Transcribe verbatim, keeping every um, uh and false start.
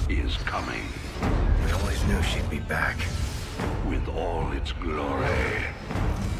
is coming. We always knew she'd be back. With all its glory.